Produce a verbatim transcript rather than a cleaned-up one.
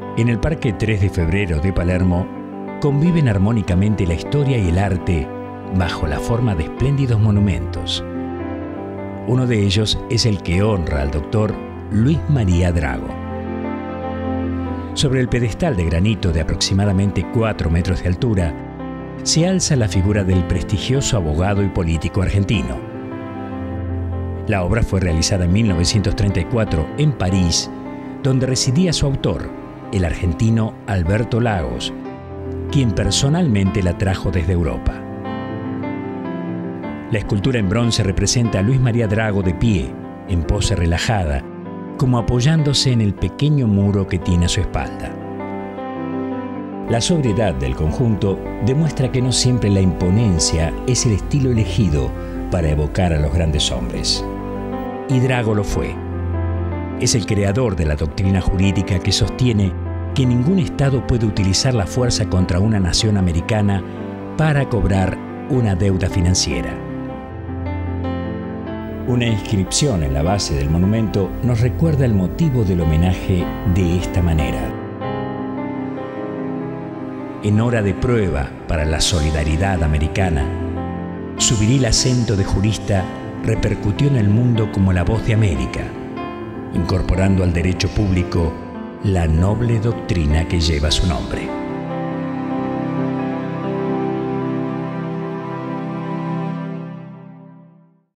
En el Parque tres de Febrero de Palermo conviven armónicamente la historia y el arte bajo la forma de espléndidos monumentos. Uno de ellos es el que honra al doctor Luis María Drago. Sobre el pedestal de granito de aproximadamente cuatro metros de altura se alza la figura del prestigioso abogado y político argentino. La obra fue realizada en mil novecientos treinta y cuatro en París, donde residía su autor, el argentino Alberto Lagos, quien personalmente la trajo desde Europa. La escultura en bronce representa a Luis María Drago de pie, en pose relajada, como apoyándose en el pequeño muro que tiene a su espalda. La sobriedad del conjunto demuestra que no siempre la imponencia es el estilo elegido para evocar a los grandes hombres. Y Drago lo fue. Es el creador de la doctrina jurídica que sostiene que ningún Estado puede utilizar la fuerza contra una nación americana para cobrar una deuda financiera. Una inscripción en la base del monumento nos recuerda el motivo del homenaje de esta manera. En hora de prueba para la solidaridad americana, su viril acento de jurista repercutió en el mundo como la voz de América, incorporando al derecho público la noble doctrina que lleva su nombre.